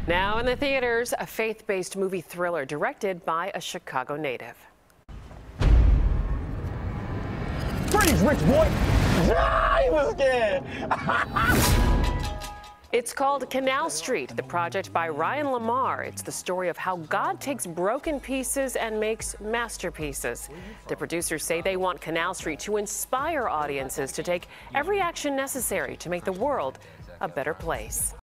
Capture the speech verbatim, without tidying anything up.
Now in the theaters, a faith-based movie thriller directed by a Chicago native. Freeze, rich boy! Ah, he was scared! It's called Canal Street, the project by Rhyan LaMarr. It's the story of how God takes broken pieces and makes masterpieces. The producers say they want Canal Street to inspire audiences to take every action necessary to make the world a better place.